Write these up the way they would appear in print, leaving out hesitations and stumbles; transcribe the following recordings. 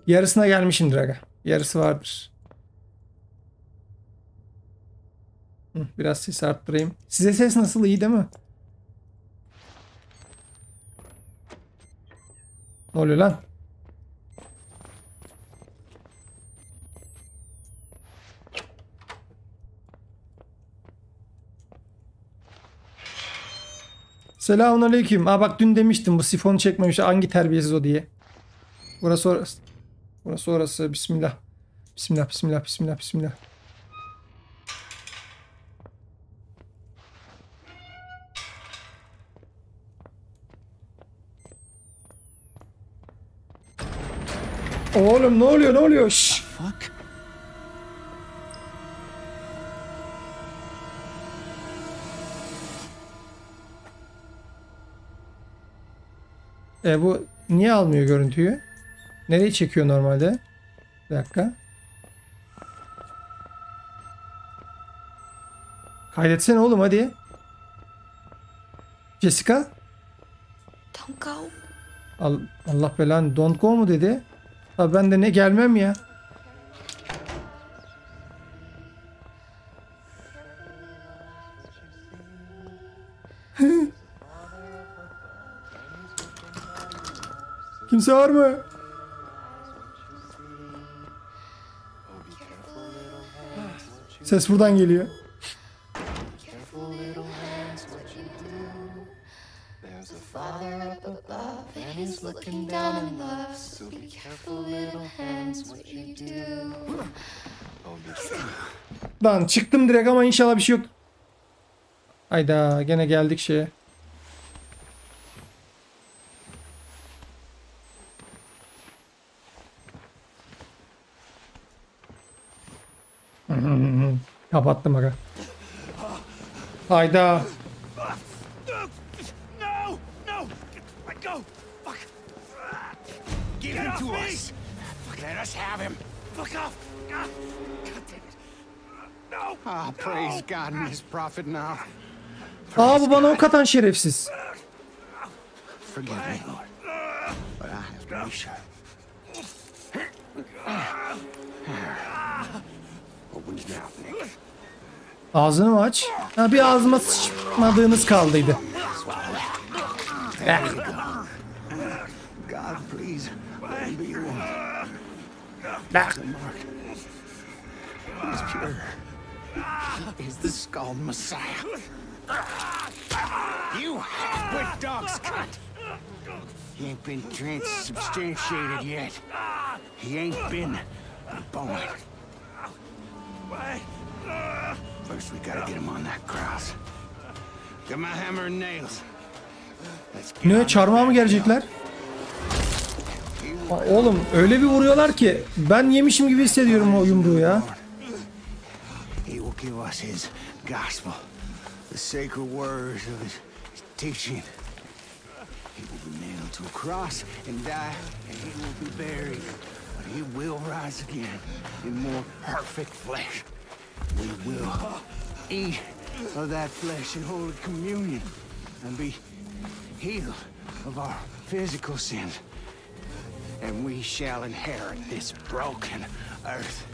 Yarısına gelmişimdir aga. Yarısı vardır. Biraz sesi arttırayım. Size ses nasıl, iyi değil mi? Ne oluyor lan? Selamünaleyküm. Aa bak dün demiştim bu sifonu çekmemiş. Hangi terbiyesiz o diye. Burası orası. Burası orası. Bismillah. Bismillah, bismillah, bismillah, bismillah. Oğlum ne oluyor, ne oluyor? Şşş. Bu niye almıyor görüntüyü? Nereye çekiyor normalde? Bir dakika. Kaydetsene oğlum hadi. Jessica? Don't go. Allah belanı, don't go mu dedi? Abi ben de ne gelmem ya. Kimse var mı? Ses buradan geliyor. Lan çıktım direkt ama inşallah bir şey yok. Hayda gene geldik şeye. Kapattım aga. Hayda. No! No! Let go! Fuck! Give him to us! Let us have him! Fuck off! God damn it! No! Ah, praise God and his prophet now. Aa bu bana ok atan şerefsiz. Forgive me, Lord, but I have to be sure. Open his mouth, Nick. Ağzını mı aç? Ha, bir ağzıma sıçmadığınız kaldıydı. God, please, let him be your one. Bak. The mark is pure. He is the skull Messiah. You half-wit dog's cunt! He ain't been transubstantiated yet. He ain't been born. First, we gotta get him on that cross. Get my hammer and nails. Let's get Ne çarmıha mı gelecekler? Aa, oğlum öyle bir vuruyorlar ki ben yemişim gibi hissediyorum o yumruğu ya. He will give us his gospel, the sacred words of his teaching. He will be nailed to a cross and die, and he will be buried. But he will rise again in more perfect flesh. We will eat of that flesh in holy communion and be healed of our physical sins. And we shall inherit this broken earth.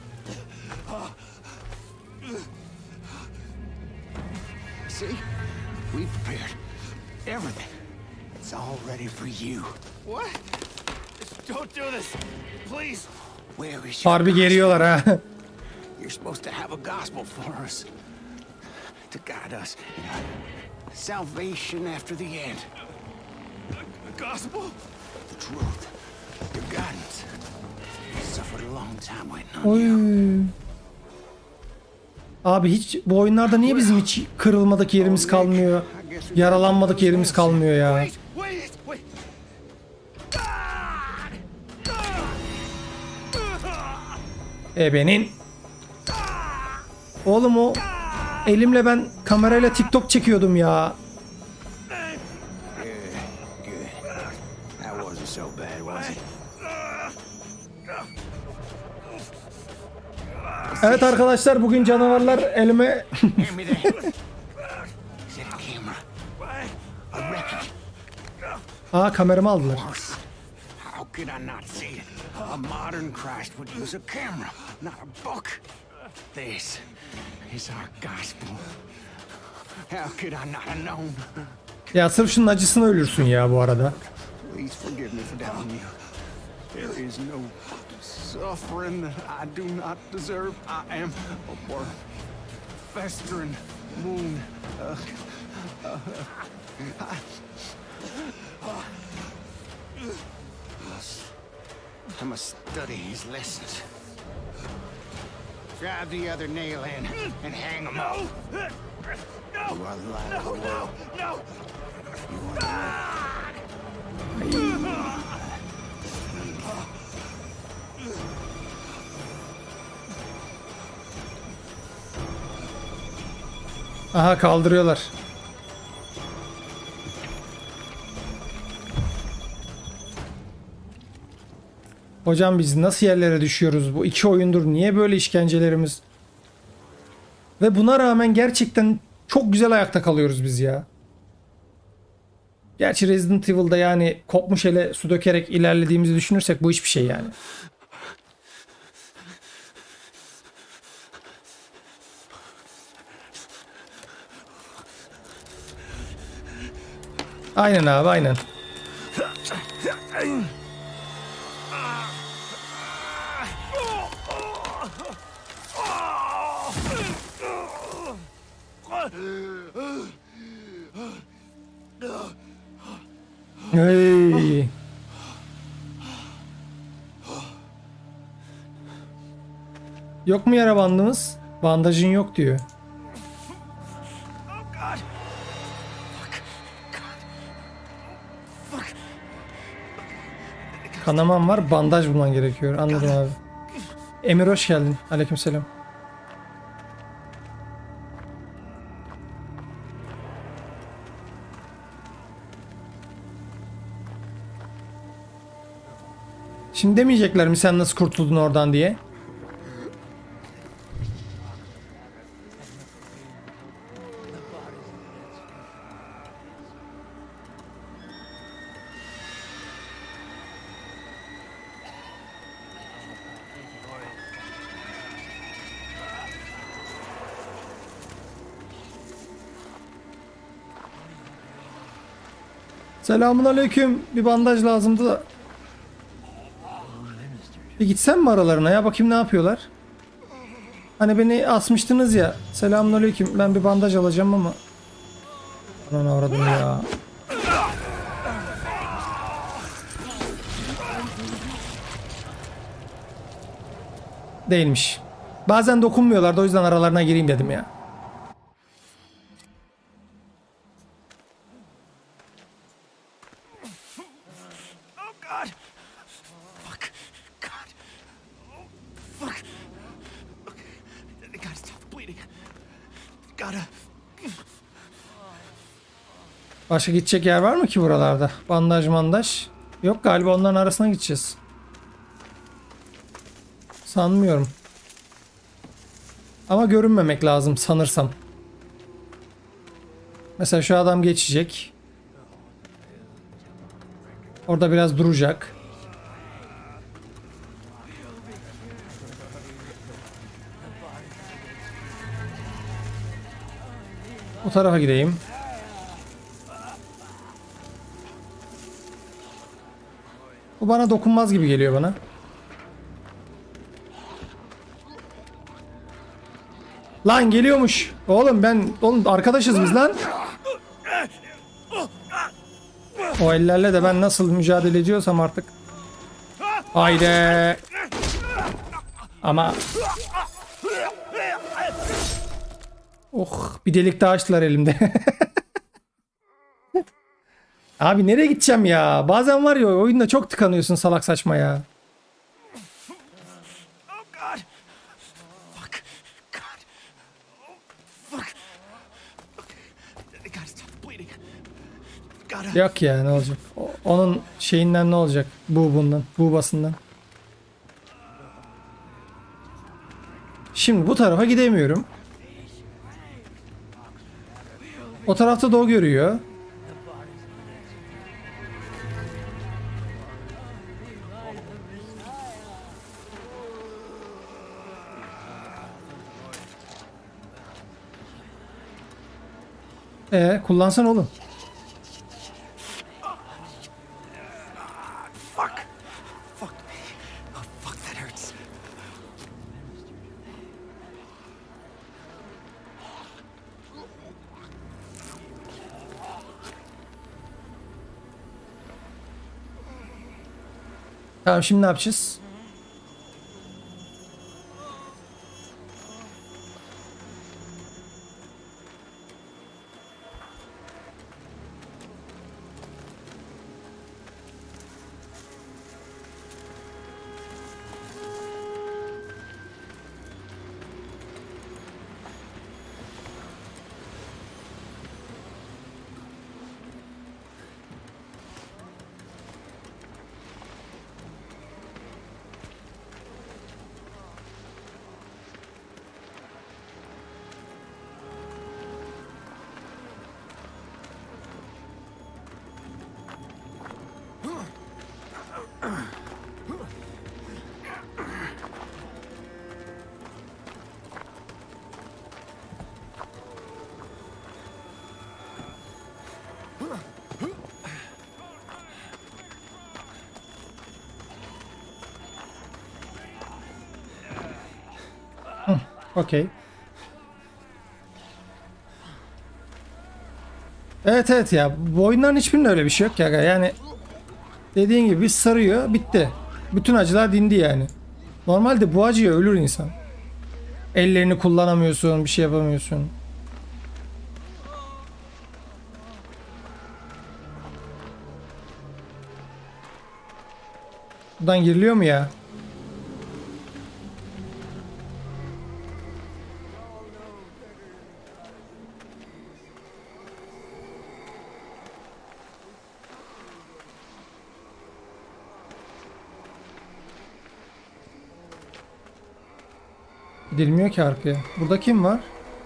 See? We prepared everything. It's all ready for you. What? Don't do this! Please! Where is your Harbi geriyorlar ha. You're supposed to have a gospel for us. To guide us in our salvation after the end. The gospel? The truth. Your guidance. You suffered a long time waiting on Oy. you. Abi hiç bu oyunlarda niye bizim hiç kırılmadık yerimiz kalmıyor? Yaralanmadık yerimiz kalmıyor ya. Wait! Wait! Ebenin. Oğlum o elimle ben kamerayla TikTok çekiyordum ya. That wasn't so bad, was it? Evet arkadaşlar bugün canavarlar elime Hand me that. Is it a camera? A record? Aa kameramı aldılar. How could I not see it? A modern Christ would use a camera, not a book. This is our gospel. How could I not have known? Ya sırf şunun acısını ölürsün ya bu arada. Please forgive me for doubting you. There is no suffering that I do not deserve. I am a worm, festering wound. I must study his lessons. Drive the other nail in and hang him up. You are the light of the world. No! You are the Aha kaldırıyorlar. Hocam biz nasıl yerlere düşüyoruz? Bu 2 oyundur. Niye böyle işkencelerimiz? Ve buna rağmen gerçekten çok güzel ayakta kalıyoruz biz ya. Gerçi Resident Evil'da yani kopmuş ele su dökerek ilerlediğimizi düşünürsek bu hiçbir şey yani. Aynen abi aynen. Hey. Yok mu yara bandımız? Bandajın yok diyor. Kanaman var, bandaj bulman gerekiyor. Anladım abi. Emir hoş geldin. Aleykümselam. Şimdi demeyecekler mi sen nasıl kurtuldun oradan diye? Selamun aleyküm. Bir bandaj lazımdı da. Bir gitsem mi aralarına ya, bakayım ne yapıyorlar. Hani beni asmıştınız ya. Selamun aleyküm. Ben bir bandaj alacağım ama. Ananı avradım ya. Değilmiş. Bazen dokunmuyorlardı, o yüzden aralarına gireyim dedim ya. Başka gidecek yer var mı ki buralarda? Bandaj mandaj. Yok galiba, onların arasına gideceğiz. Sanmıyorum. Ama görünmemek lazım sanırsam. Mesela şu adam geçecek. Orada biraz duracak. Bu tarafa gideyim. Bu bana dokunmaz gibi geliyor bana. Lan geliyormuş. Oğlum arkadaşız biz lan. O ellerle de ben nasıl mücadele ediyorsam artık. Haydi. Ama. Oh, bir delik daha açtılar elimde. Abi nereye gideceğim ya? Bazen var ya, oyunda çok tıkanıyorsun salak saçma ya. Yok ya, ne olacak? Onun şeyinden ne olacak? Buğbasından. Şimdi bu tarafa gidemiyorum. O tarafta da o görüyor. Kullansan oğlum. Fuck. Fuck me. Oh, fuck, that hurts. Tamam, şimdi ne yapacağız? Okey. Evet ya, bu oyunların hiçbirinde öyle bir şey yok ya. Yani dediğin gibi bir sarıyor, bitti. Bütün acılar dindi yani. Normalde bu acıya ölür insan. Ellerini kullanamıyorsun, bir şey yapamıyorsun. Buradan giriliyor mu ya? Gidilmiyor ki arkaya. Burada kim var?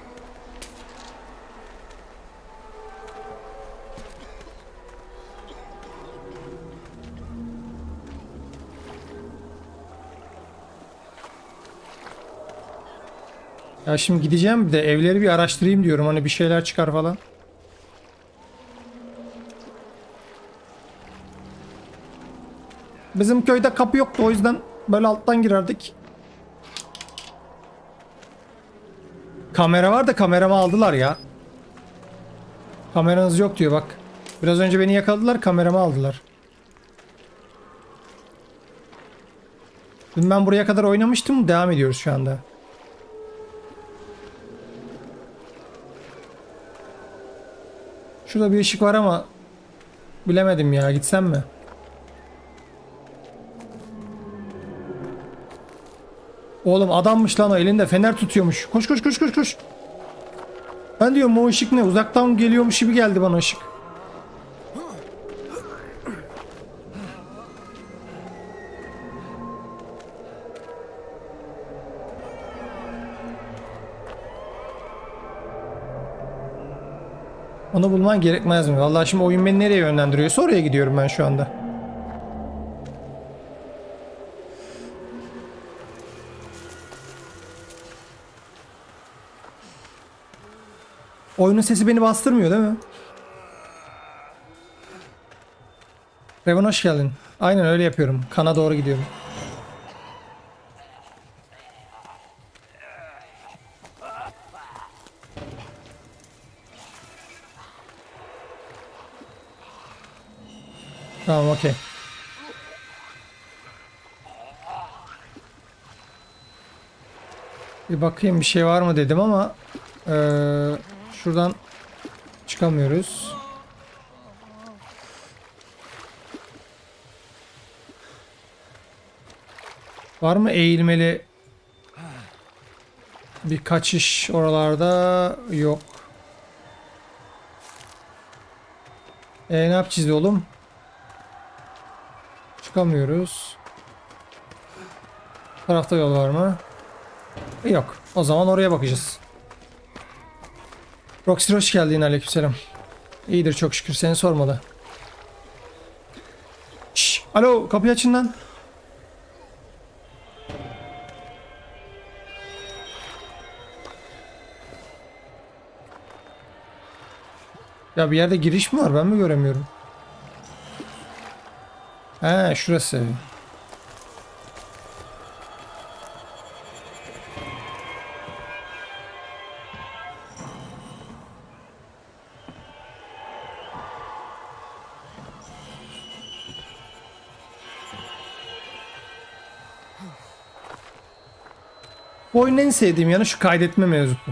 Ya şimdi gideceğim, bir de evleri bir araştırayım diyorum. Hani bir şeyler çıkar falan. Bizim köyde kapı yoktu, o yüzden böyle alttan girerdik. Kamera var da kameramı aldılar ya. Kameranız yok diyor bak. Biraz önce beni yakaladılar, kameramı aldılar. Dün ben buraya kadar oynamıştım. Devam ediyoruz şu anda. Şurada bir ışık var ama bilemedim ya, gitsem mi? Oğlum adammış lan o, elinde fener tutuyormuş. Koş koş koş koş koş. Ben diyorum o ışık ne? Uzaktan geliyormuş gibi geldi bana ışık. Onu bulman gerekmez mi? Vallahi şimdi oyun beni nereye yönlendiriyorsa oraya gidiyorum ben şu anda. Oyunun sesi beni bastırmıyor değil mi? Revan hoş geldin. Aynen öyle yapıyorum. Kana doğru gidiyorum. Tamam, okey. Bir bakayım bir şey var mı dedim ama şuradan çıkamıyoruz. Var mı eğilmeli bir kaçış oralarda? Yok. Ne yapacağız oğlum? Çıkamıyoruz. Tarafta yol var mı? Yok. O zaman oraya bakacağız. Roxy hoş geldin, aleykümselam. İyidir çok şükür, seni sormalı. Şşş, alo, kapıyı açın lan. Ya bir yerde giriş mi var? Ben mi göremiyorum? He şurası. Bu oyunun en sevdiğim yanı şu kaydetme mevzusu.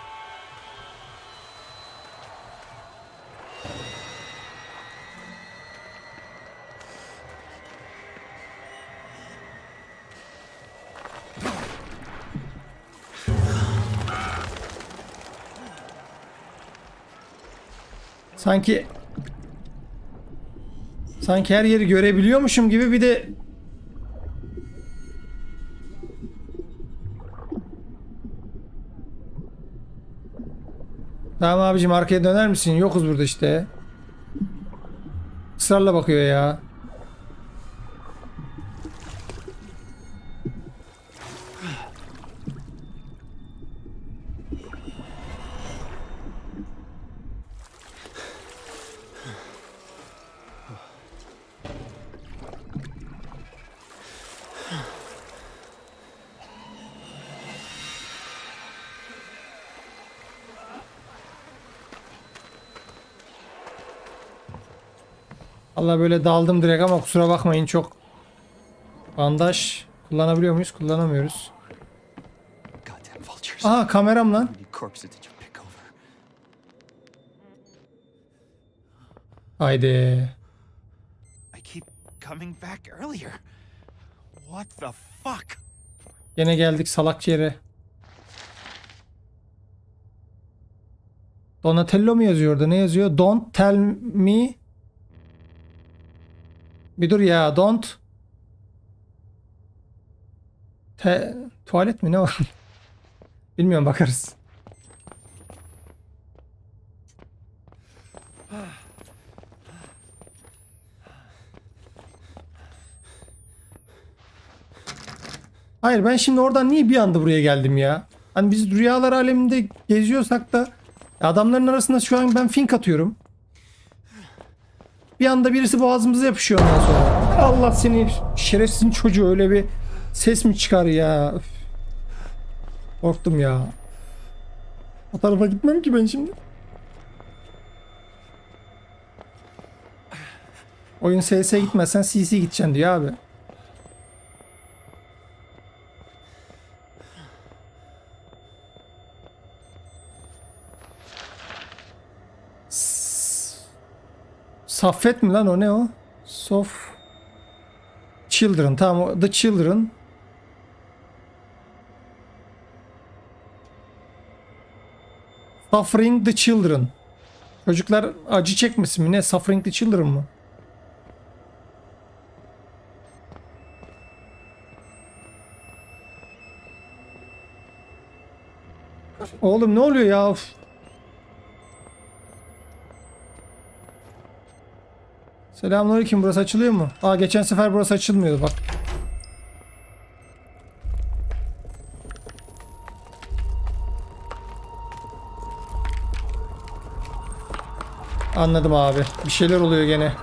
Sanki her yeri görebiliyormuşum gibi bir de tamam abicim arkaya döner misin? Yokuz burada işte. Israrla bakıyor ya. Allah böyle daldım direkt ama kusura bakmayın çok. Bandaj kullanabiliyor muyuz? Kullanamıyoruz. Goddamn vultures. Aha kameram lan. How many corpses did you pick over? Haydi. I keep coming back earlier. What the fuck? Gene geldik salakça yere. Donatello mu yazıyor orada? Ne yazıyor? Don't tell me. Bir dur ya. Don't. Tuvalet mi ne var? Bilmiyorum bakarız. Hayır ben şimdi oradan niye bir anda buraya geldim ya? Hani biz rüyalar aleminde geziyorsak da adamların arasında şu an ben fink atıyorum. Bir anda birisi boğazımıza yapışıyor ondan sonra. Allah seni şerefsizin çocuğu öyle bir ses mi çıkar ya? Öf. Korktum ya. O tarafa gitmem ki ben şimdi. Oyun SS'e gitmezsen CC gideceksin diyor abi. Saffet mi lan o ne o? Sof Children tamam o The Children. Suffering the Children. Çocuklar acı çekmesin mi ne? Suffering the Children mı? Oğlum ne oluyor ya? Of. Selamünaleyküm, burası açılıyor mu? Aa geçen sefer burası açılmıyordu bak. Anladım abi. Bir şeyler oluyor gene.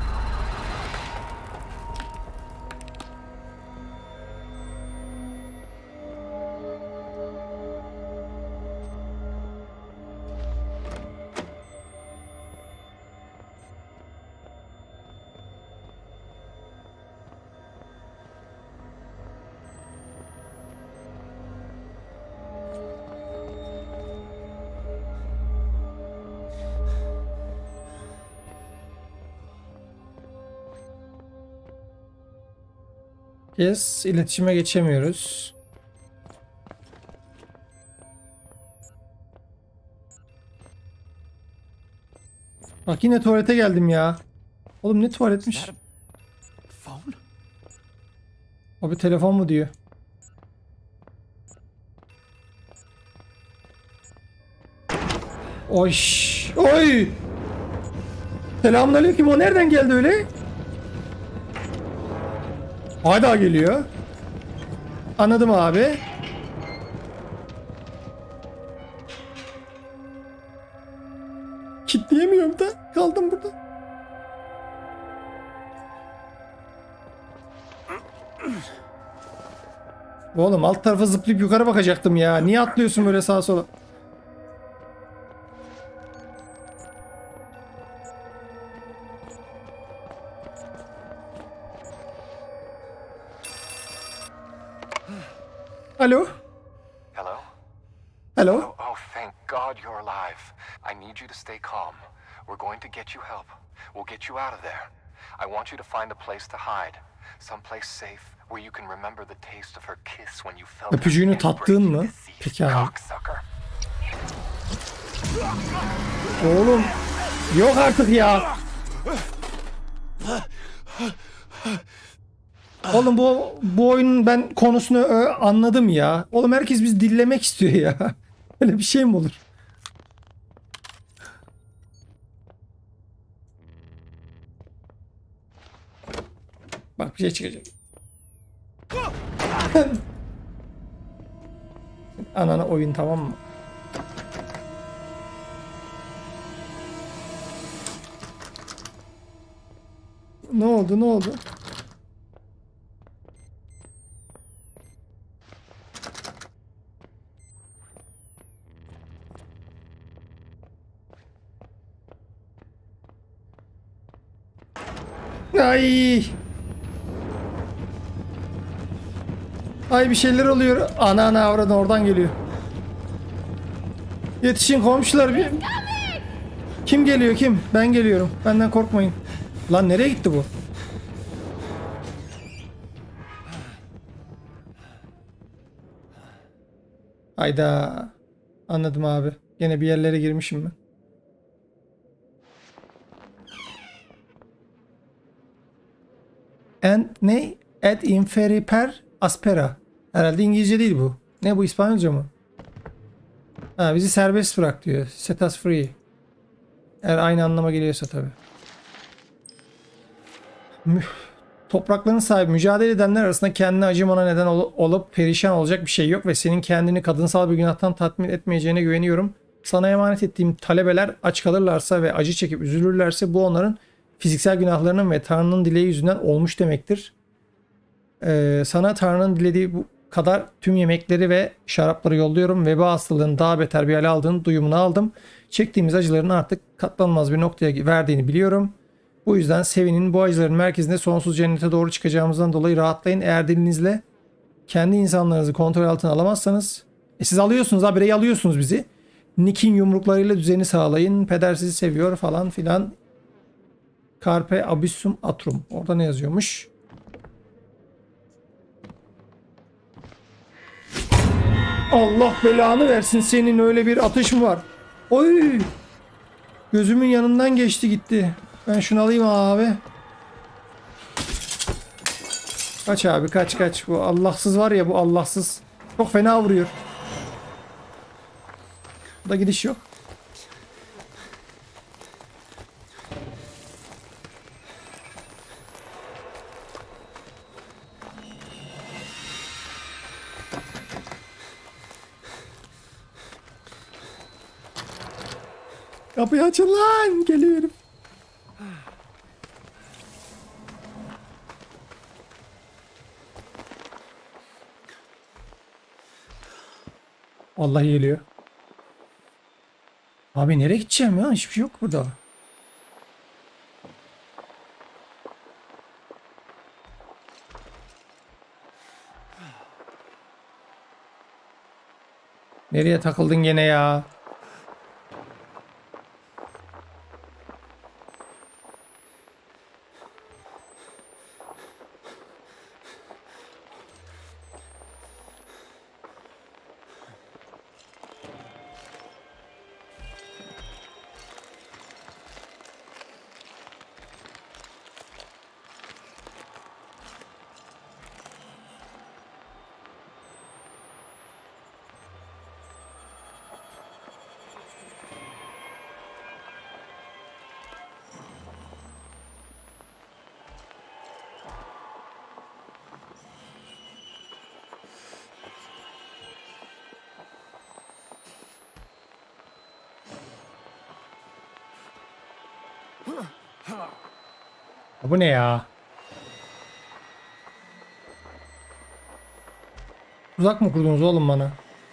Yes, iletişime geçemiyoruz. Bak yine tuvalete geldim ya. Oğlum ne tuvaletmiş? Is that a phone? Abi telefon mu diyor. Oy. Oy. Selamünaleyküm. O nereden geldi öyle? Hala geliyor. Anladım abi. Diyemiyorum da kaldım burada. Oğlum alt tarafa zıplayıp yukarı bakacaktım ya. Niye atlıyorsun böyle sağa sola? Alo? Hello? Alo? Oh, thank God you're alive. I need you to stay calm. We're going to get you help. We'll get you out of there. I want you to find a place to hide. Someplace safe where you can remember the taste of her kiss when you felt Öpücüğünü her tattığın mı? diseased Peki abi. cocksucker. Oğlum yok artık ya. Oğlum bu oyunun ben konusunu anladım ya. Oğlum herkes biz dillemek istiyor ya. Öyle bir şey mi olur? Bak bir şey çıkacak. Anana oyun, tamam mı? Ne oldu, ne oldu? Ay. Ay bir şeyler oluyor. Ana avradan oradan geliyor. Yetişin komşular bir. Kim geliyor kim? Ben geliyorum. Benden korkmayın. Lan nereye gitti bu? Hayda. Anladım abi. Gene bir yerlere girmişim ben. And ne? Ad inferiper aspera. Herhalde İngilizce değil bu. Ne bu, İspanyolca mı? Ha, bizi serbest bırak diyor. Set us free. Eğer aynı anlama geliyorsa tabii. Toprakların sahibi, mücadele edenler arasında kendine acımana neden olup perişan olacak bir şey yok ve senin kendini kadınsal bir günahtan tatmin etmeyeceğine güveniyorum. Sana emanet ettiğim talebeler aç kalırlarsa ve acı çekip üzülürlerse bu onların fiziksel günahlarının ve Tanrı'nın dileği yüzünden olmuş demektir. Sana Tanrı'nın dilediği bu kadar tüm yemekleri ve şarapları yolluyorum. Veba hastalığının daha beter bir hale aldığını duyumunu aldım. Çektiğimiz acıların artık katlanılmaz bir noktaya verdiğini biliyorum. Bu yüzden sevinin, bu acıların merkezinde sonsuz cennete doğru çıkacağımızdan dolayı rahatlayın. Eğer dilinizle kendi insanlarınızı kontrol altına alamazsanız, siz alıyorsunuz, habire alıyorsunuz bizi. Nick'in yumruklarıyla düzeni sağlayın. Peder sizi seviyor falan filan. Carpe abyssum atrum. Orada ne yazıyormuş? Allah belanı versin, senin öyle bir atış mı var? Oy! Gözümün yanından geçti gitti. Ben şunu alayım abi. Kaç abi, kaç kaç. Bu Allahsız var ya, bu Allahsız. Çok fena vuruyor. Burada gidiş yok. Kapıyı açın lan, geliyorum. Allah geliyor. Abi nereye gideceğim ya? Hiçbir şey yok burada. Nereye takıldın gene ya? Bu ne ya? Tuzak mı kurdunuz oğlum bana?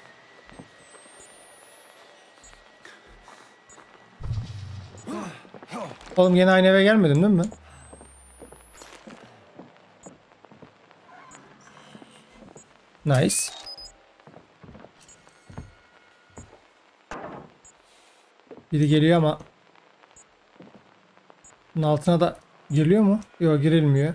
Oğlum yine aynı eve gelmedim değil mi? Nice. Biri geliyor ama bunun altına da giriliyor mu? Yok, girilmiyor.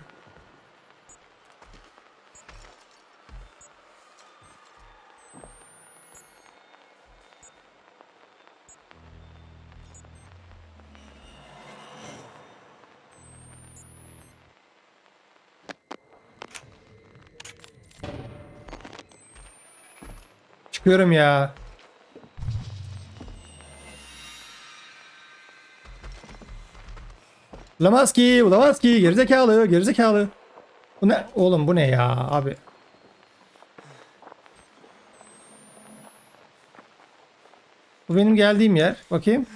Çıkıyorum ya. Bulamaz ki, bulamaz ki. Gerizekalı, gerizekalı. Bu ne? Oğlum bu ne ya abi? Bu benim geldiğim yer. Bakayım.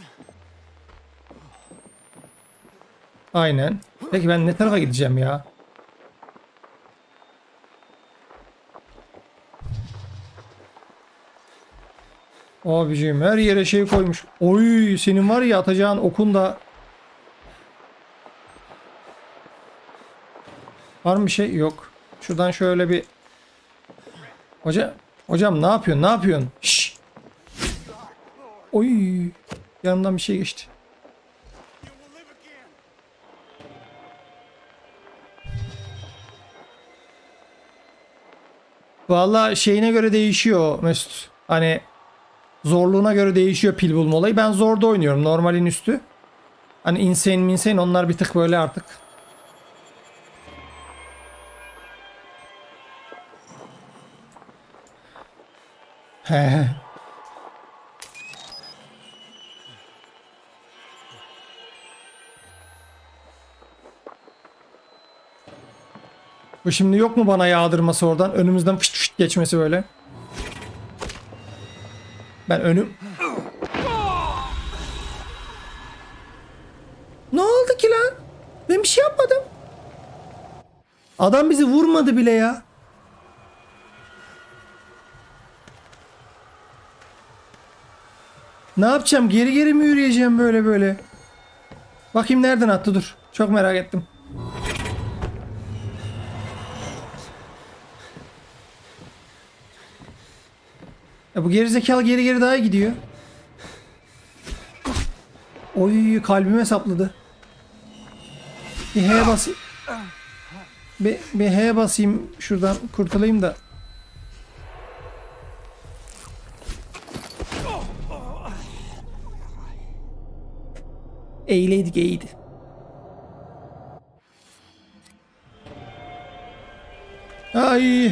Aynen. Peki ben ne tarafa gideceğim ya? Abiciğim her yere şey koymuş. Oy, senin var ya atacağın okun da. Var mı bir şey? Yok. Şuradan şöyle bir. Hocam ne yapıyorsun? Ne yapıyorsun? Şşş. Oy. Yanımdan bir şey geçti. Vallahi şeyine göre değişiyor Mesut. Hani zorluğuna göre değişiyor pil bulma olayı. Ben zorda oynuyorum. Normalin üstü. Hani insane onlar bir tık böyle artık. He. Bu şimdi yok mu bana yağdırması oradan? Önümüzden fışt fışt geçmesi böyle. Ben önüm... Ne oldu ki lan? Ben bir şey yapmadım. Adam bizi vurmadı bile ya. Ne yapacağım? Geri geri mi yürüyeceğim böyle böyle? Bakayım nereden attı, dur. Çok merak ettim. Ya bu gerizekalı geri geri daha gidiyor. Oy, kalbime sapladı. Bir H'ye basayım. Bir H'ye basayım şuradan kurtulayım da. Eğleydik iyiydi. Ay.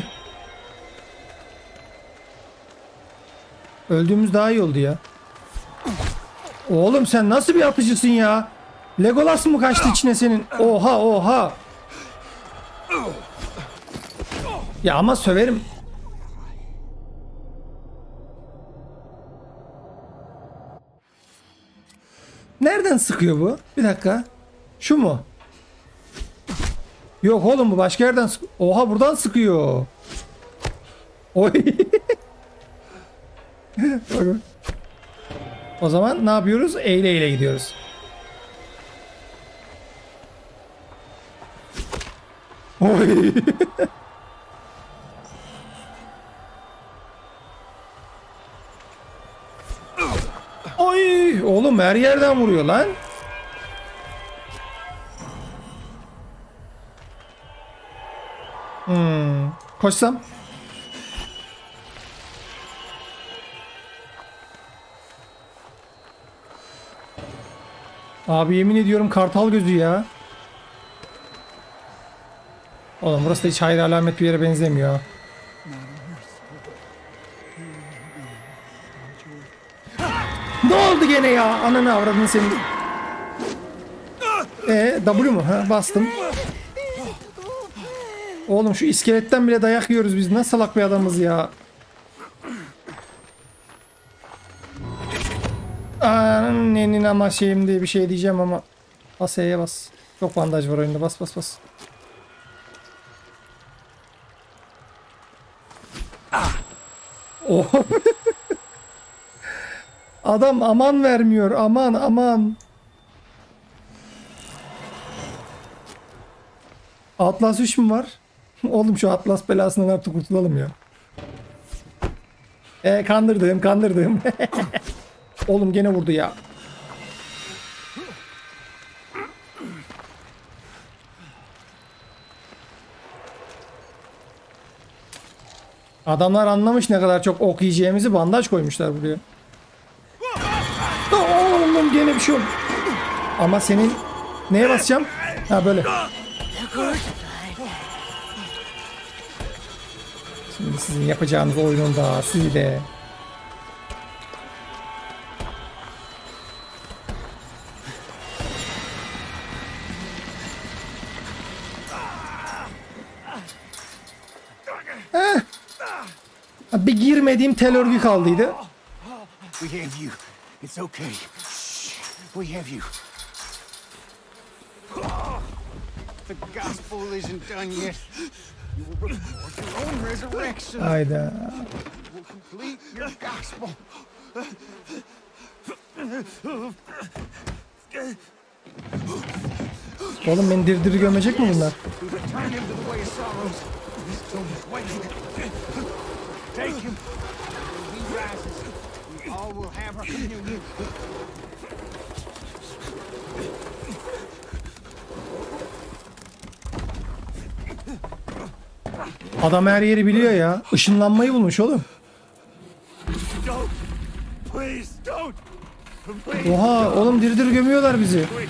Öldüğümüz daha iyi oldu ya. Oğlum sen nasıl bir atıcısın ya? Legolas mı kaçtı içine senin? Oha oha. Ya ama söverim. Nereden sıkıyor bu? Bir dakika. Şu mu? Yok oğlum, bu başka yerden sıkıyor. Oha, buradan sıkıyor. Oy. O zaman ne yapıyoruz? Eyle eyle gidiyoruz. Oy. Oy. Oğlum her yerden vuruyor lan. Koşsam. Abi yemin ediyorum kartal gözü ya. Oğlum burası da hiç hayır alamet bir yere benzemiyor. Ne oldu gene ya? Ananı avradın senin. W mu? Ha, bastım. Oğlum şu iskeletten bile dayak yiyoruz biz. Ne salak bir adamız ya. Annenin ama şeyim diye bir şey diyeceğim ama. Bas E'ye bas. Çok bandaj var oyunda. Bas bas bas. Oh. Adam aman vermiyor. Aman aman. Atlas 3 mü var? Oğlum şu Atlas belasından artık kurtulalım ya. Kandırdım. Oğlum gene vurdu ya. Adamlar anlamış ne kadar çok ok yiyeceğimizi, bandaj koymuşlar buraya. Oğlum gene bir şey oldu. Ama senin neye basacağım? Ha böyle. Şimdi sizin yapacağınız oyunun da sizi de. Bir girmediğim tel örgü kaldıydı. We have you. It's okay. Shh. We have you. The gospel isn't done yet. You will report your own resurrection. Hayda. You will complete your gospel. Oğlum beni diri diri gömecek mi bunlar? We've returned him to the way of sorrows. So wait. Take him. When he rises, we all will have our communion. Adam her yeri biliyor ya. Işınlanmayı bulmuş oğlum. Don't. Please don't. Please. Oha oğlum diri diri gömüyorlar bizi. Please.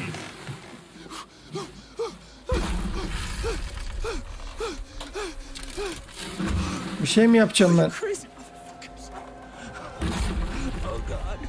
Bir şey mi yapacağım ben? Crazy motherfuckers. Oh God.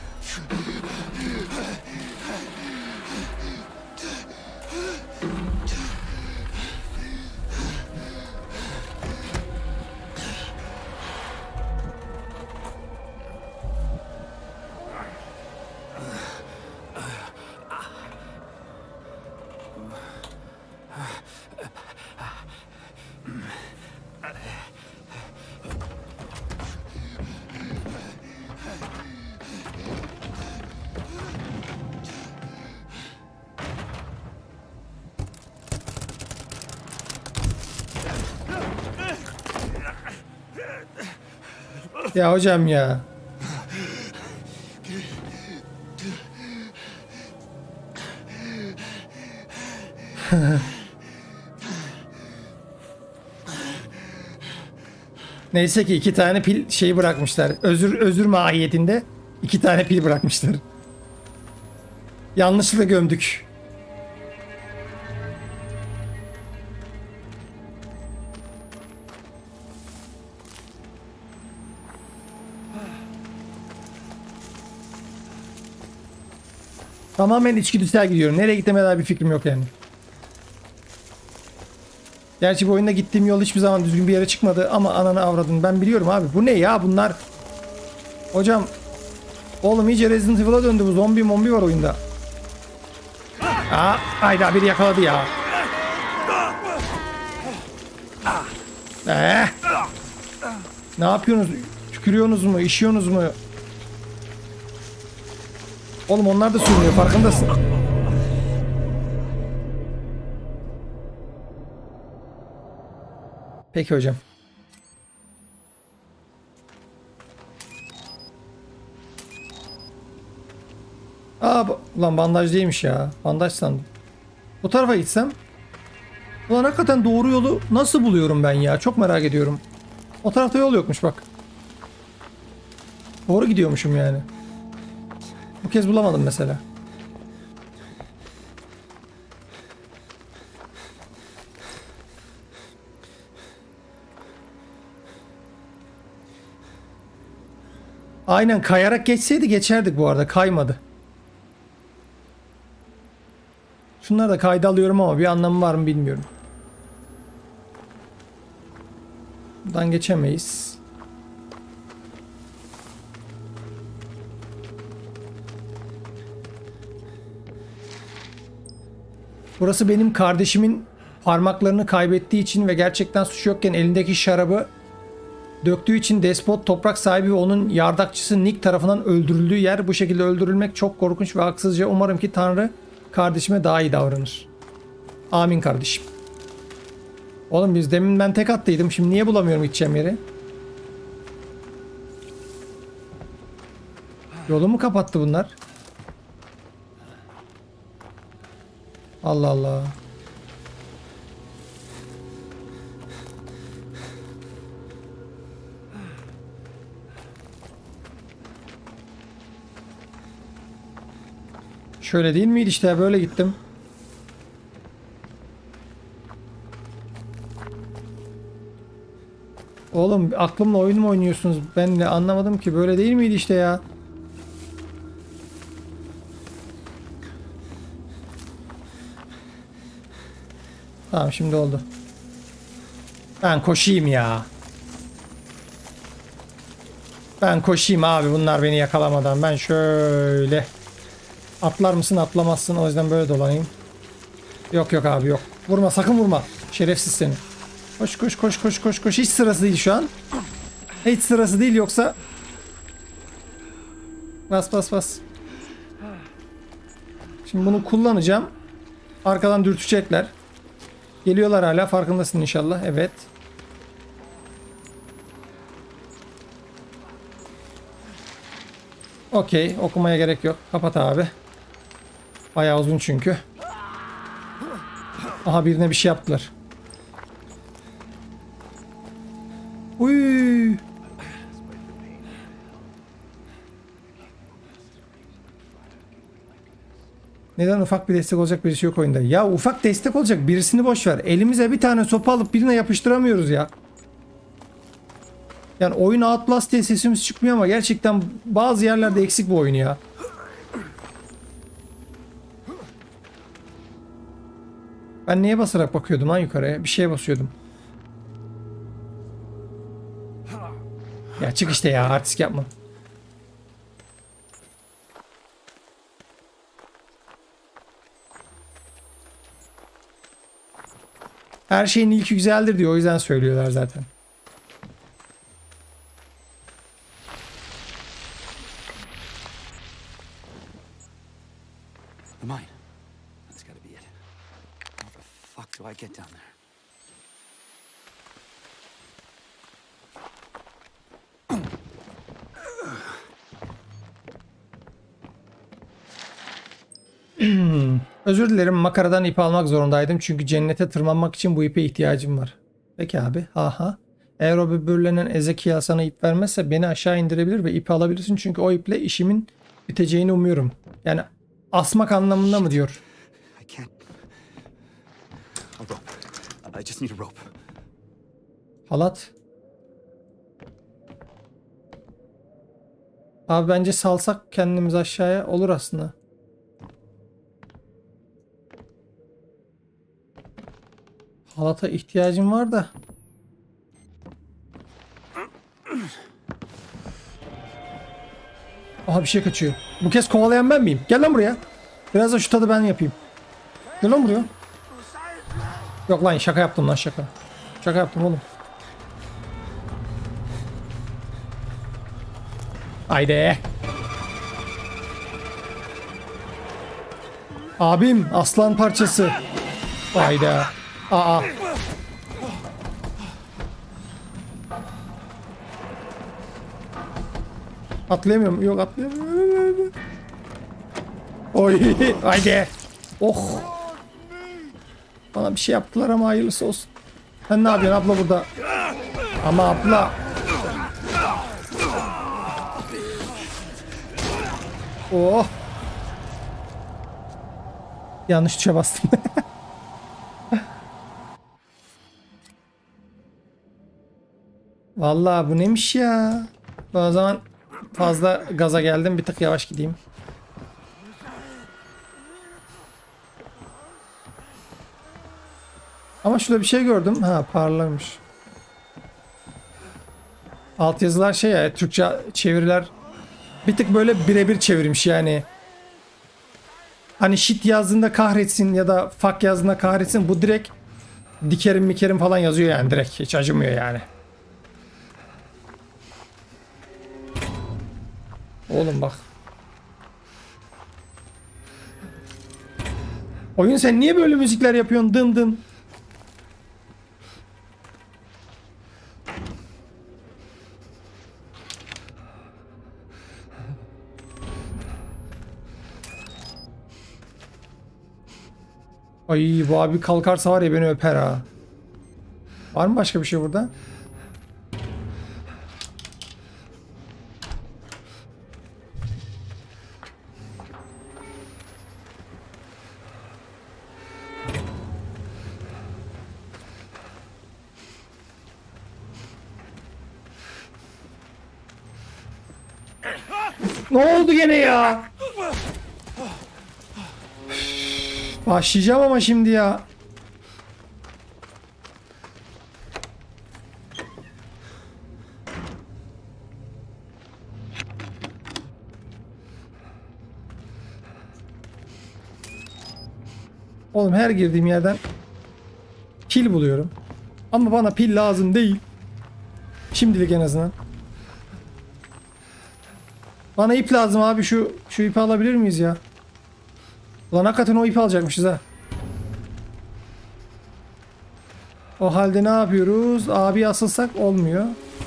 Ya hocam ya. Neyse ki 2 tane pil şeyi bırakmışlar. Özür mahiyetinde 2 tane pil bırakmışlar. Yanlışlıkla gömdük. Tamamen içgüdüsel gidiyorum. Nereye gittiğime dair bir fikrim yok yani. Gerçi bu oyunda gittiğim yol hiçbir zaman düzgün bir yere çıkmadı ama ananı avradın. Ben biliyorum abi. Bu ne ya bunlar? Hocam. Oğlum iyice Resident Evil'a döndü bu. Zombi var oyunda. Hayda biri yakaladı ya. Ne yapıyorsunuz? Tükürüyorsunuz mu? İşiyorsunuz mu? Oğlum onlar da sürünüyor farkındasın. Peki hocam. Ulan bandaj değilmiş ya. Bandaj sandım. Bu tarafa gitsem. Ulan hakikaten doğru yolu nasıl buluyorum ben ya? Çok merak ediyorum. O tarafta yol yokmuş bak. Doğru gidiyormuşum yani. Bu kez bulamadım mesela. Aynen kayarak geçseydi geçerdik bu arada. Kaymadı. Şunları da kayda alıyorum ama bir anlamı var mı bilmiyorum. Buradan geçemeyiz. Burası benim kardeşimin parmaklarını kaybettiği için ve gerçekten suç yokken elindeki şarabı döktüğü için despot toprak sahibi ve onun yardakçısı Nick tarafından öldürüldüğü yer. Bu şekilde öldürülmek çok korkunç ve haksızca. Umarım ki Tanrı kardeşime daha iyi davranır. Amin kardeşim. Oğlum biz demin ben tek attıydım. Şimdi niye bulamıyorum gideceğim yeri? Yolumu kapattı bunlar. Allah Allah. Şöyle değil miydi işte, böyle gittim. Oğlum aklımla oyun mu oynuyorsunuz? Ben de anlamadım ki, böyle değil miydi işte ya? Tamam şimdi oldu. Ben koşayım ya. Ben koşayım abi, bunlar beni yakalamadan. Ben şöyle. Atlar mısın atlamazsın, o yüzden böyle dolanayım. Yok yok abi yok. Vurma, sakın vurma. Şerefsiz seni. Koş koş koş koş koş koş. Hiç sırası değil şu an. Hiç sırası değil, yoksa. Bas bas bas. Şimdi bunu kullanacağım. Arkadan dürtecekler. Geliyorlar hala, farkındasın inşallah. Evet. Okey, okumaya gerek yok. Kapat abi. Bayağı uzun çünkü. Aha, birine bir şey yaptılar. Uy. Neden ufak bir destek olacak birisi yok oyunda? Ya ufak destek olacak birisini boş ver. Elimize bir tane sopa alıp birine yapıştıramıyoruz ya. Yani oyun Outlast diye sesimiz çıkmıyor ama gerçekten bazı yerlerde eksik bu oyun ya. Ben neye basarak bakıyordum lan yukarıya? Bir şeye basıyordum. Ya çık işte ya, artist yapma. Her şeyin ilki güzeldir diyor, o yüzden söylüyorlar zaten. The mine. That's gotta be it. How the fuck do I get down there? Özür dilerim, makaradan ip almak zorundaydım çünkü cennete tırmanmak için bu ipe ihtiyacım var. Peki abi. Aha. Eğer o böbürlenen Ezekiel sana ip vermezse beni aşağı indirebilir ve ipi alabilirsin çünkü o iple işimin biteceğini umuyorum. Yani asmak anlamında mı diyor? I can't. A rope. I just need a rope. Halat. Abi bence salsak kendimiz aşağıya olur aslında. Halata ihtiyacım var da. Aha, bir şey kaçıyor. Bu kez kovalayan ben miyim? Gel lan buraya. Biraz da şu tadı ben yapayım. Gel lan buraya. Yok lan, şaka yaptım lan, şaka. Şaka yaptım oğlum. Haydi. Abim aslan parçası. Hayda. Aa. Atlayamıyorum. Yok, atlayamıyorum. Oy. Haydi. Oh. Bana bir şey yaptılar ama hayırlısı olsun. Sen ne yapıyorsun abla burada? Ama abla. Oh. Yanlış tuşa bastım. Vallahi bu neymiş ya? O zaman fazla gaza geldim, bir tık yavaş gideyim. Ama şurada bir şey gördüm. Ha, parlamış. Altyazılar şey ya, Türkçe çeviriler bir tık böyle birebir çevirmiş yani. Hani shit yazdığında kahretsin ya da fuck yazdığında kahretsin, bu direkt dikerim mikerim falan yazıyor yani, direkt hiç acımıyor yani. Oğlum bak. Oyun sen niye böyle müzikler yapıyorsun? Dın dın. Ay bu abi kalkarsa var ya beni öper ha. Var mı başka bir şey burada? Ne oldu gene ya? Başlayacağım ama şimdi ya. Oğlum her girdiğim yerden pil buluyorum. Ama bana pil lazım değil. Şimdilik en azından. Bana ip lazım abi, şu ipi alabilir miyiz ya? Ulan hakikaten o ipi alacakmışız ha. O halde ne yapıyoruz? Abi asılsak olmuyor.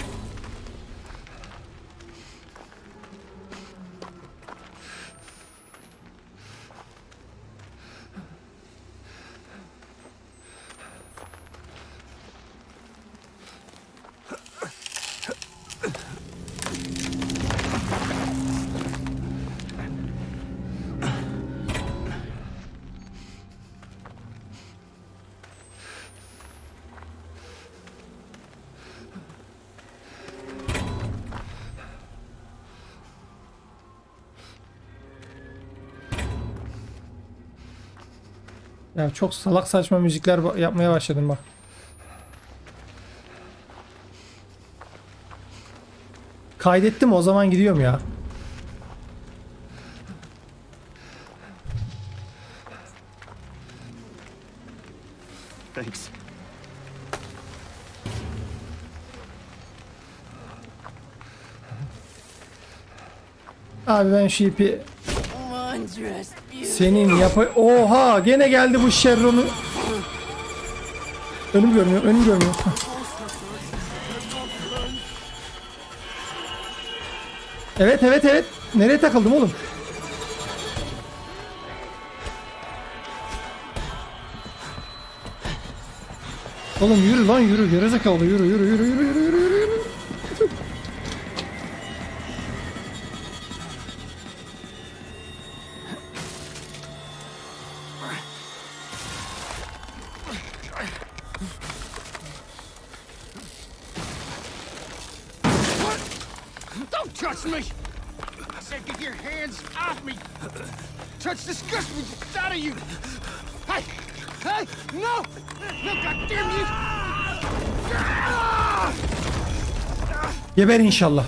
Ya çok salak saçma müzikler yapmaya başladım bak. Kaydettim, o zaman gidiyorum ya. Thanks. Abi ben şu ipi Wondrous beauty. senin Oha gene geldi bu Sherron'u. Önüm görmüyor, önüm görmüyor. Evet evet evet. Nereye takıldım oğlum? Oğlum yürü lan yürü. Gerizekalı yürü yürü yürü yürü yürü yürü yürü. Don't touch me! I said get your hands off me! Touch disgusts me out of you! Hey! Hey! No! No, goddamn you! Geber inşallah.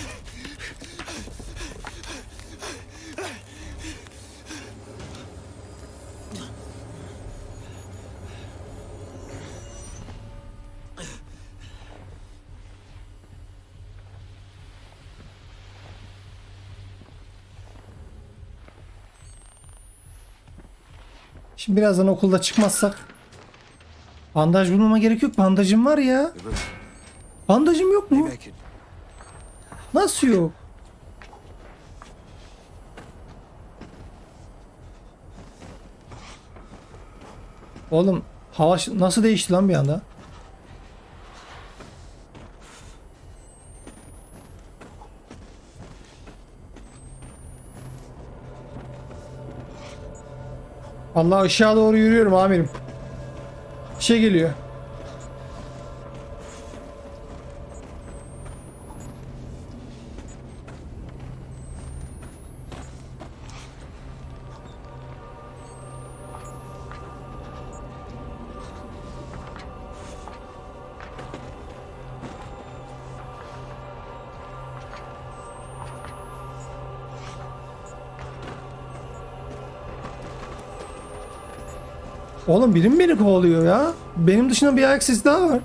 Şimdi birazdan okulda çıkmazsak bandaj bulmama gerek yok. Bandajım var ya. Bandajım yok mu? Nasıl yok? Oğlum hava nasıl değişti lan bir anda? Allah aşağı doğru yürüyorum amirim. Bir şey geliyor. Oğlum biri mi beni kovalıyor ya? Benim dışında bir ayak sesi daha var.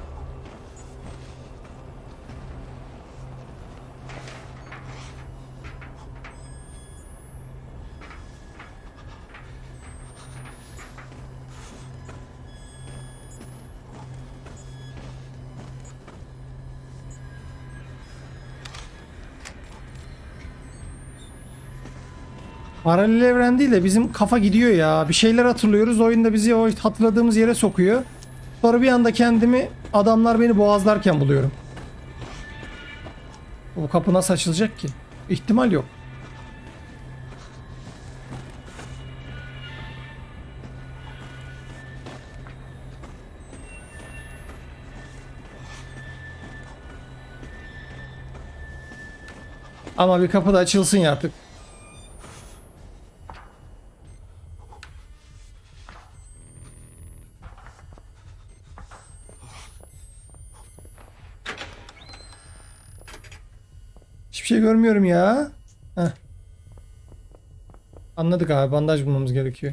Paralel evren değil de bizim kafa gidiyor ya. Bir şeyler hatırlıyoruz. Oyunda bizi o hatırladığımız yere sokuyor. Sonra bir anda kendimi adamlar beni boğazlarken buluyorum. Bu kapı nasıl açılacak ki? İhtimal yok. Ama bir kapı da açılsın ya artık. Hiçbir şey görmüyorum ya. Heh. Anladık abi, bandaj bulmamız gerekiyor.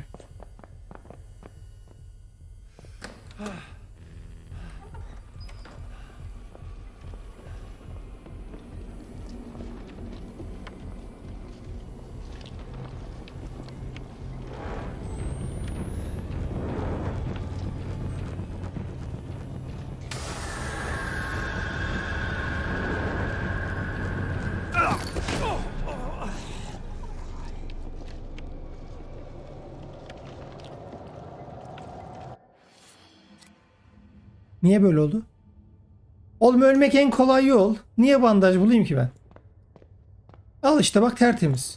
Niye böyle oldu? Oğlum ölmek en kolay yol. Niye bandaj bulayım ki ben? Al işte bak, tertemiz.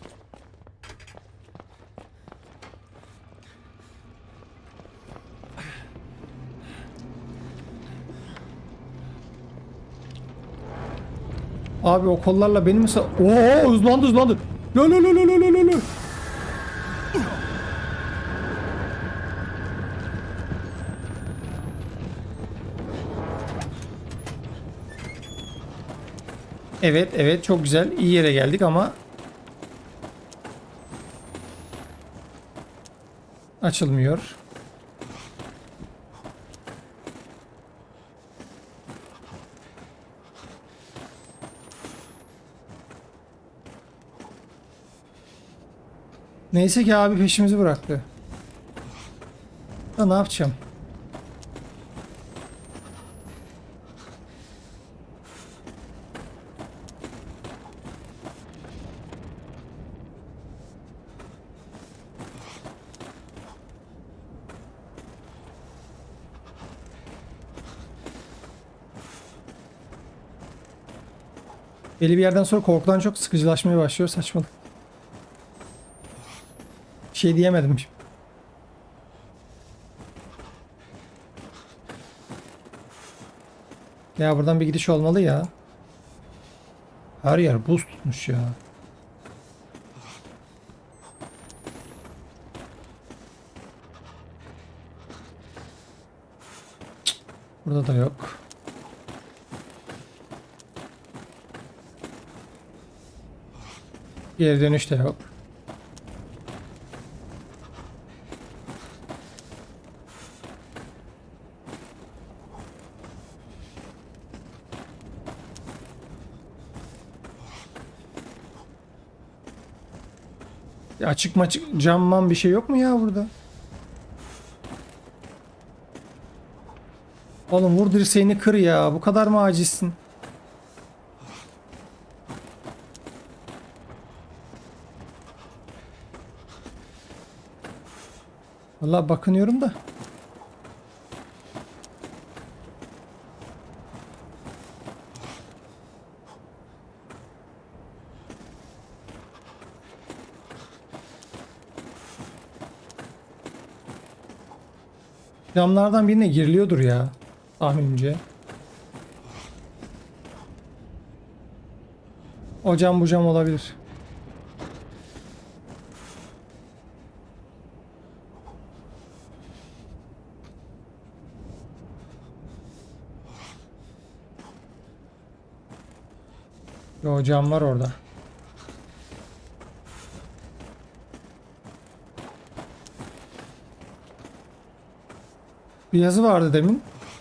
Abi o kollarla benim mesela... Oo, hızlandı hızlandı. Lö lö lö lö lö lö lö. Evet evet, çok güzel, iyi yere geldik ama açılmıyor. Neyse ki abi peşimizi bıraktı. Da ne yapacağım? Belli bir yerden sonra korkudan çok sıkıcılaşmaya başlıyor, saçmalık. Bir şey diyemedim. Ya buradan bir gidiş olmalı ya. Her yer buz tutmuş ya. Cık, burada da yok. Geri dönüş de yok. Ya açık maçık camman bir şey yok mu ya burada? Oğlum vur dirseğini kır ya. Bu kadar mı acizsin? Vallahi bakınıyorum da. Camlardan birine giriliyordur ya. Tahminimce. O cam bu cam olabilir. Yo, cam var orada. Bir yazı vardı demin.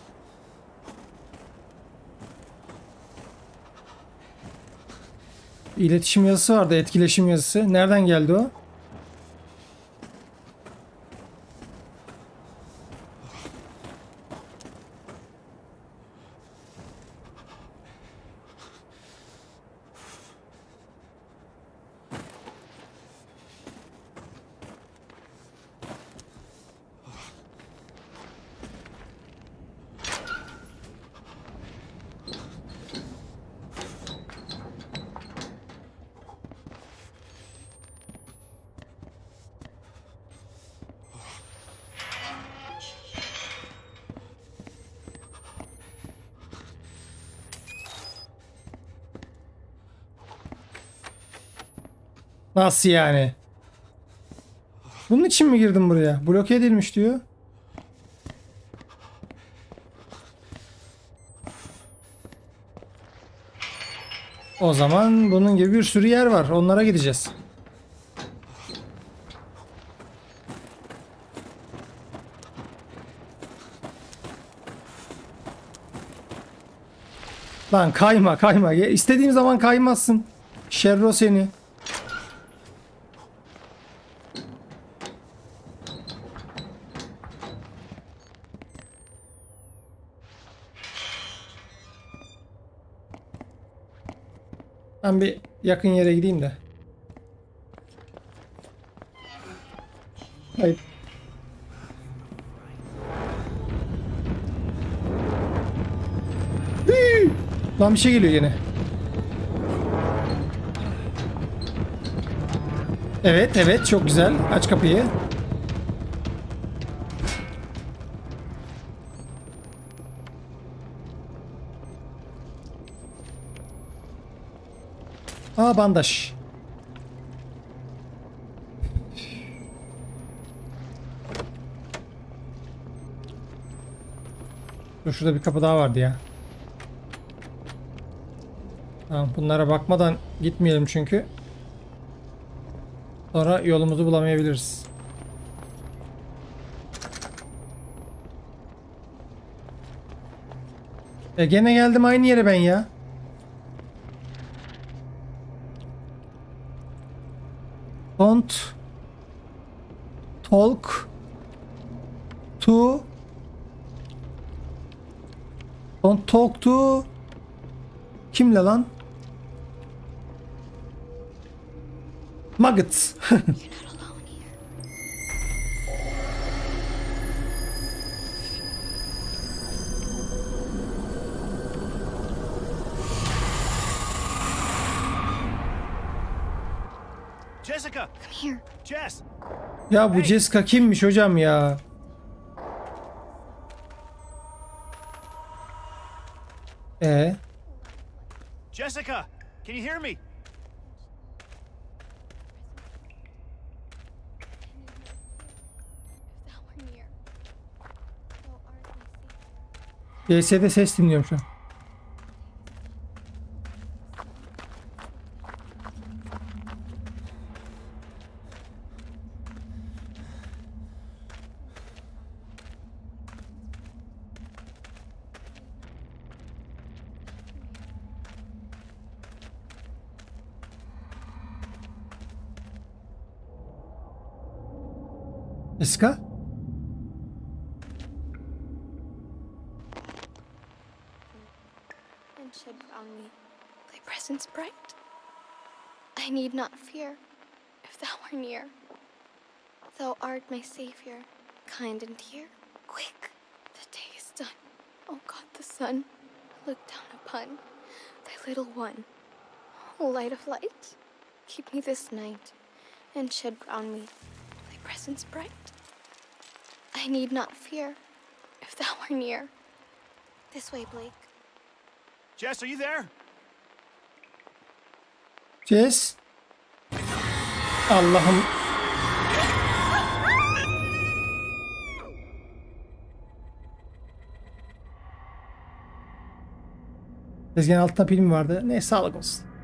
İletişim yazısı vardı, etkileşim yazısı. Nereden geldi o? Nasıl yani? Bunun için mi girdim buraya? Bloke edilmiş diyor. O zaman bunun gibi bir sürü yer var. Onlara gideceğiz. Lan kayma kayma. İstediğim zaman kaymazsın. Şerro seni. Ben bir yakın yere gideyim de. Hayır. Hii! Lan bir şey geliyor yine. Evet evet çok güzel. Aç kapıyı. Aa bandaj. Dur şurada bir kapı daha vardı ya. Tamam bunlara bakmadan gitmeyelim çünkü. Sonra yolumuzu bulamayabiliriz. Gene geldim aynı yere ben ya. Don't talk to Don't talk to kimle lan? Maggots. Jessica! Come here. Jess! Ya bu Jessica kimmiş hocam ya? Jessica! Can you hear me? Thou art near. Thou art my savior. GS'de ses dinliyorum şu an. Jessica? And shed round me thy presence bright. I need not fear if thou art near. Thou art my savior, kind and dear. Quick, the day is done. O God the Son, look down upon thy little one. O light of light, keep me this night, and shed round me thy presence bright. I need not fear if thou art near. This way, Blake. Jess, are you there? Jess? Allah'ım. Tezgahın altında pil mi vardı? Ne sağlık olsun.